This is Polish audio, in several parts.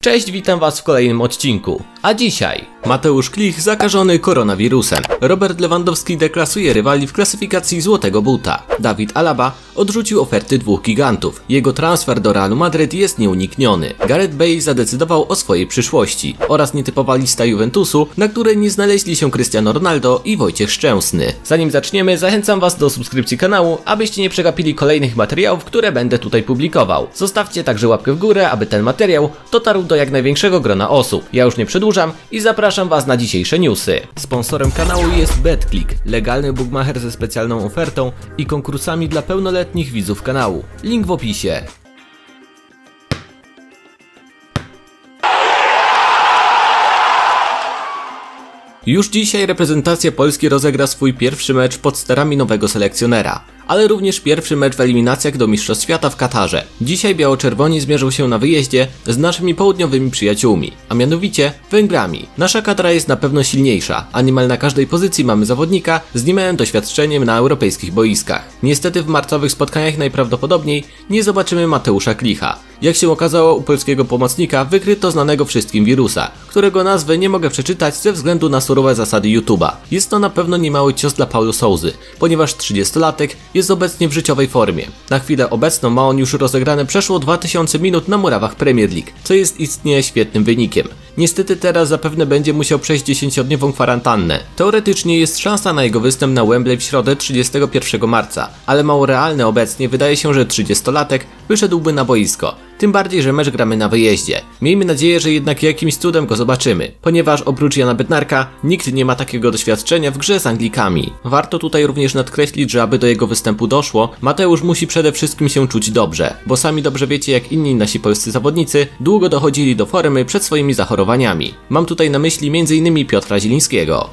Cześć, witam was w kolejnym odcinku. A dzisiaj Mateusz Klich zakażony koronawirusem. Robert Lewandowski deklasuje rywali w klasyfikacji Złotego Buta. David Alaba odrzucił oferty dwóch gigantów. Jego transfer do Realu Madryt jest nieunikniony. Gareth Bale zadecydował o swojej przyszłości. Oraz nietypowa lista Juventusu, na której nie znaleźli się Cristiano Ronaldo i Wojciech Szczęsny. Zanim zaczniemy, zachęcam was do subskrypcji kanału, abyście nie przegapili kolejnych materiałów, które będę tutaj publikował. Zostawcie także łapkę w górę, aby ten materiał dotarł do jak największego grona osób. Ja już nie przedłużam i zapraszam was na dzisiejsze newsy. Sponsorem kanału jest BetClick, legalny bookmacher ze specjalną ofertą i konkursami dla pełnoletnich widzów kanału. Link w opisie. Już dzisiaj reprezentacja Polski rozegra swój pierwszy mecz pod sterami nowego selekcjonera, ale również pierwszy mecz w eliminacjach do Mistrzostw Świata w Katarze. Dzisiaj biało-czerwoni zmierzą się na wyjeździe z naszymi południowymi przyjaciółmi, a mianowicie Węgrami. Nasza kadra jest na pewno silniejsza, a niemal na każdej pozycji mamy zawodnika z niemałym doświadczeniem na europejskich boiskach. Niestety w marcowych spotkaniach najprawdopodobniej nie zobaczymy Mateusza Klicha. Jak się okazało, u polskiego pomocnika wykryto znanego wszystkim wirusa, którego nazwy nie mogę przeczytać ze względu na surowe zasady YouTube'a. Jest to na pewno niemały cios dla Paulo Sousy, ponieważ 30-latek jest obecnie w życiowej formie. Na chwilę obecną ma on już rozegrane przeszło 2000 minut na murawach Premier League, co jest istnie świetnym wynikiem. Niestety teraz zapewne będzie musiał przejść 10-dniową kwarantannę. Teoretycznie jest szansa na jego występ na Wembley w środę 31 marca, ale mało realne obecnie wydaje się, że 30-latek wyszedłby na boisko. Tym bardziej, że mecz gramy na wyjeździe. Miejmy nadzieję, że jednak jakimś cudem go zobaczymy, ponieważ oprócz Jana Bednarka nikt nie ma takiego doświadczenia w grze z Anglikami. Warto tutaj również nadkreślić, że aby do jego występu doszło, Mateusz musi przede wszystkim się czuć dobrze, bo sami dobrze wiecie, jak inni nasi polscy zawodnicy długo dochodzili do formy przed swoimi zachorowaniami. Mam tutaj na myśli m.in. Piotra Zielińskiego.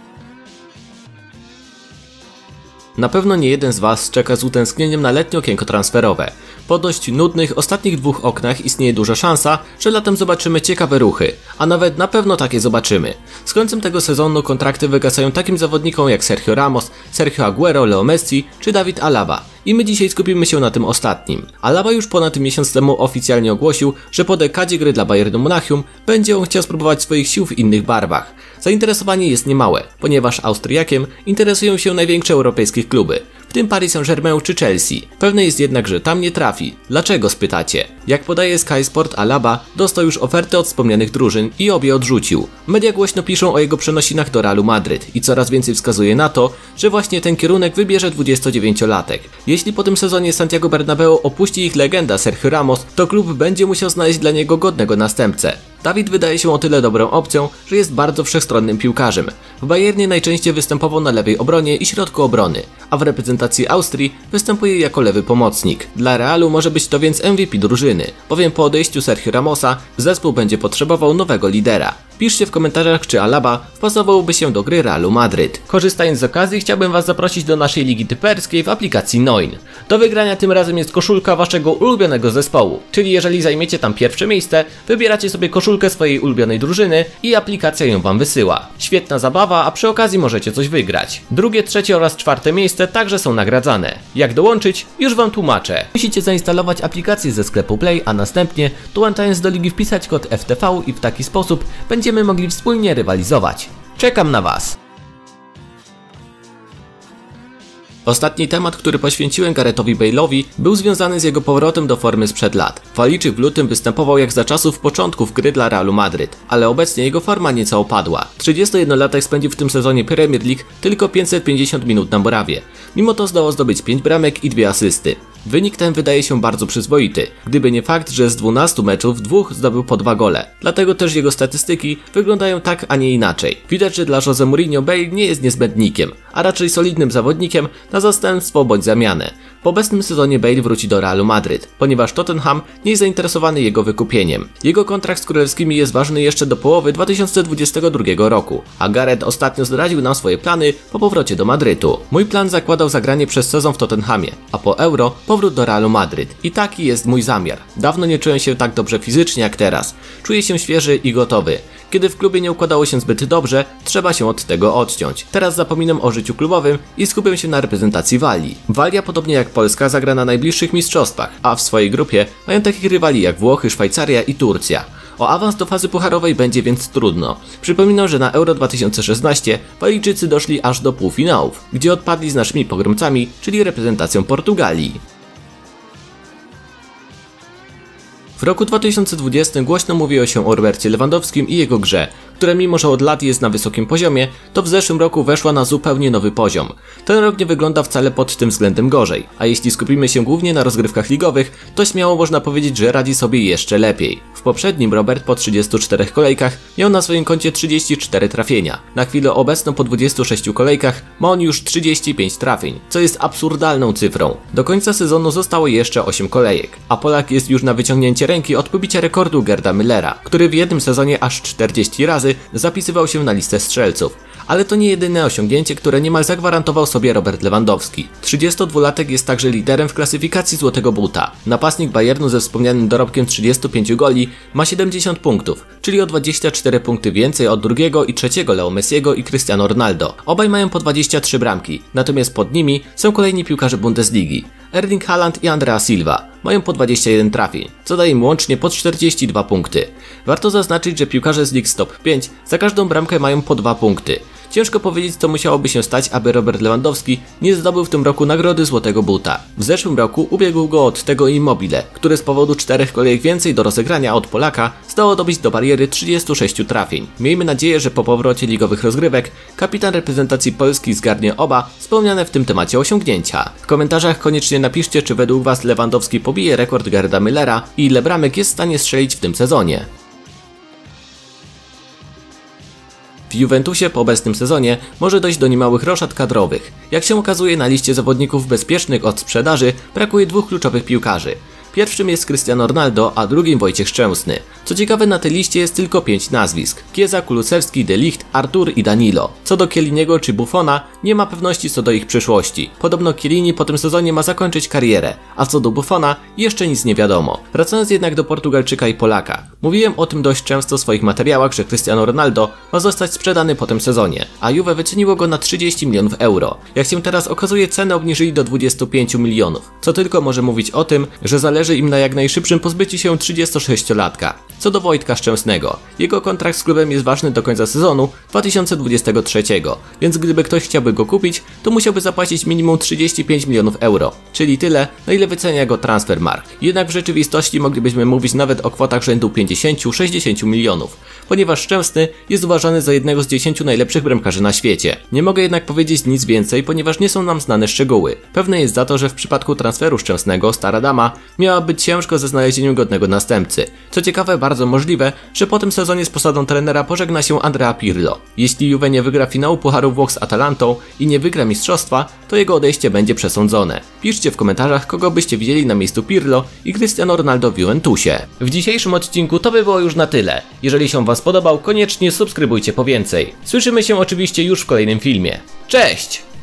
Na pewno nie jeden z was czeka z utęsknieniem na letnie okienko transferowe. Po dość nudnych ostatnich dwóch oknach istnieje duża szansa, że latem zobaczymy ciekawe ruchy, a nawet na pewno takie zobaczymy. Z końcem tego sezonu kontrakty wygasają takim zawodnikom jak Sergio Ramos, Sergio Aguero, Leo Messi czy David Alaba. I my dzisiaj skupimy się na tym ostatnim. Alaba już ponad miesiąc temu oficjalnie ogłosił, że po dekadzie gry dla Bayernu Monachium będzie on chciał spróbować swoich sił w innych barwach. Zainteresowanie jest niemałe, ponieważ Austriakiem interesują się największe europejskie kluby, w tym Paris Saint-Germain czy Chelsea. Pewne jest jednak, że tam nie trafi. Dlaczego, spytacie? Jak podaje Sky Sport, Alaba dostał już oferty od wspomnianych drużyn i obie odrzucił. Media głośno piszą o jego przenosinach do Realu Madryt i coraz więcej wskazuje na to, że właśnie ten kierunek wybierze 29-latek. Jeśli po tym sezonie Santiago Bernabeu opuści ich legenda Sergio Ramos, to klub będzie musiał znaleźć dla niego godnego następcę. Dawid wydaje się o tyle dobrą opcją, że jest bardzo wszechstronnym piłkarzem. W Bayernie najczęściej występował na lewej obronie i środku obrony, a w reprezentacji Austrii występuje jako lewy pomocnik. Dla Realu może być to więc MVP drużyny, bowiem po odejściu Sergio Ramosa zespół będzie potrzebował nowego lidera. Piszcie w komentarzach, czy Alaba wpasowałby się do gry Realu Madryt. Korzystając z okazji, chciałbym was zaprosić do naszej ligi typerskiej w aplikacji Noin. Do wygrania tym razem jest koszulka waszego ulubionego zespołu, czyli jeżeli zajmiecie tam pierwsze miejsce, wybieracie sobie koszulkę swojej ulubionej drużyny i aplikacja ją wam wysyła. Świetna zabawa, a przy okazji możecie coś wygrać. Drugie, trzecie oraz czwarte miejsce także są nagradzane. Jak dołączyć? Już wam tłumaczę. Musicie zainstalować aplikację ze sklepu Play, a następnie dołączając do ligi wpisać kod FTV i w taki sposób będziemy mogli wspólnie rywalizować. Czekam na was! Ostatni temat, który poświęciłem Garethowi Bale'owi, był związany z jego powrotem do formy sprzed lat. Walijczyk w lutym występował jak za czasów początków gry dla Realu Madryt, ale obecnie jego forma nieco opadła. 31-latek spędził w tym sezonie Premier League tylko 550 minut na murawie. Mimo to zdołał zdobyć 5 bramek i 2 asysty. Wynik ten wydaje się bardzo przyzwoity, gdyby nie fakt, że z 12 meczów 2 zdobył po 2 gole. Dlatego też jego statystyki wyglądają tak, a nie inaczej. Widać, że dla Jose Mourinho Bale nie jest niezbędnikiem, a raczej solidnym zawodnikiem na zastępstwo bądź zamianę. Po obecnym sezonie Bale wróci do Realu Madryt, ponieważ Tottenham nie jest zainteresowany jego wykupieniem. Jego kontrakt z królewskimi jest ważny jeszcze do połowy 2022 roku, a Gareth ostatnio zdradził nam swoje plany po powrocie do Madrytu. Mój plan zakładał zagranie przez sezon w Tottenhamie, a po Euro powrót do Realu Madryt. I taki jest mój zamiar. Dawno nie czułem się tak dobrze fizycznie jak teraz. Czuję się świeży i gotowy. Kiedy w klubie nie układało się zbyt dobrze, trzeba się od tego odciąć. Teraz zapominam o życiu klubowym i skupię się na reprezentacji Walii. Walia, podobnie jak Polska, zagra na najbliższych mistrzostwach, a w swojej grupie mają takich rywali jak Włochy, Szwajcaria i Turcja. O awans do fazy pucharowej będzie więc trudno. Przypominam, że na Euro 2016 Walijczycy doszli aż do półfinałów, gdzie odpadli z naszymi pogromcami, czyli reprezentacją Portugalii. W roku 2020 głośno mówiło się o Robercie Lewandowskim i jego grze, która mimo że od lat jest na wysokim poziomie, to w zeszłym roku weszła na zupełnie nowy poziom. Ten rok nie wygląda wcale pod tym względem gorzej, a jeśli skupimy się głównie na rozgrywkach ligowych, to śmiało można powiedzieć, że radzi sobie jeszcze lepiej. W poprzednim Robert po 34 kolejkach miał na swoim koncie 34 trafienia. Na chwilę obecną po 26 kolejkach ma on już 35 trafień, co jest absurdalną cyfrą. Do końca sezonu zostało jeszcze 8 kolejek, a Polak jest już na wyciągnięcie ręki od pobicia rekordu Gerda Müllera, który w jednym sezonie aż 40 razy zapisywał się na listę strzelców. Ale to nie jedyne osiągnięcie, które niemal zagwarantował sobie Robert Lewandowski. 32-latek jest także liderem w klasyfikacji Złotego Buta. Napastnik Bayernu ze wspomnianym dorobkiem 35 goli ma 70 punktów, czyli o 24 punkty więcej od drugiego i trzeciego Leo Messiego i Cristiano Ronaldo. Obaj mają po 23 bramki, natomiast pod nimi są kolejni piłkarze Bundesligi. Erling Haaland i Andrea Silva mają po 21 trafień, co daje im łącznie po 42 punkty. Warto zaznaczyć, że piłkarze z lig top 5 za każdą bramkę mają po 2 punkty. Ciężko powiedzieć, co musiałoby się stać, aby Robert Lewandowski nie zdobył w tym roku nagrody Złotego Buta. W zeszłym roku ubiegł go od tego Immobile, który z powodu 4 kolejek więcej do rozegrania od Polaka zdołał dobić do bariery 36 trafień. Miejmy nadzieję, że po powrocie ligowych rozgrywek kapitan reprezentacji Polski zgarnie oba wspomniane w tym temacie osiągnięcia. W komentarzach koniecznie napiszcie, czy według Was Lewandowski pobije rekord Gerda Müllera i ile bramek jest w stanie strzelić w tym sezonie. W Juventusie po obecnym sezonie może dojść do niemałych roszad kadrowych. Jak się okazuje, na liście zawodników bezpiecznych od sprzedaży brakuje dwóch kluczowych piłkarzy. Pierwszym jest Cristiano Ronaldo, a drugim Wojciech Szczęsny. Co ciekawe, na tej liście jest tylko 5 nazwisk: Chiesa, Kulusewski, De Ligt, Artur i Danilo. Co do Chielliniego czy Buffona, nie ma pewności co do ich przyszłości. Podobno Chiellini po tym sezonie ma zakończyć karierę, a co do Buffona jeszcze nic nie wiadomo. Wracając jednak do Portugalczyka i Polaka. Mówiłem o tym dość często w swoich materiałach, że Cristiano Ronaldo ma zostać sprzedany po tym sezonie, a Juve wyceniło go na 30 milionów euro. Jak się teraz okazuje, cenę obniżyli do 25 milionów, co tylko może mówić o tym, że zależy im na jak najszybszym pozbyciu się 36-latka. Co do Wojtka Szczęsnego, jego kontrakt z klubem jest ważny do końca sezonu 2023, więc gdyby ktoś chciałby go kupić, to musiałby zapłacić minimum 35 milionów euro, czyli tyle, na ile wycenia go Transfermarkt. Jednak w rzeczywistości moglibyśmy mówić nawet o kwotach rzędu 50-60 milionów, ponieważ Szczęsny jest uważany za jednego z 10 najlepszych bramkarzy na świecie. Nie mogę jednak powiedzieć nic więcej, ponieważ nie są nam znane szczegóły. Pewne jest za to, że w przypadku transferu Szczęsnego stara dama miała być ciężko ze znalezieniem godnego następcy. Co ciekawe, bardzo możliwe, że po tym sezonie z posadą trenera pożegna się Andrea Pirlo. Jeśli Juve nie wygra finału Pucharu Włoch z Atalantą i nie wygra mistrzostwa, to jego odejście będzie przesądzone. Piszcie w komentarzach, kogo byście widzieli na miejscu Pirlo i Cristiano Ronaldo w Juventusie. W dzisiejszym odcinku to by było już na tyle. Jeżeli się Wam spodobał, koniecznie subskrybujcie po więcej. Słyszymy się oczywiście już w kolejnym filmie. Cześć!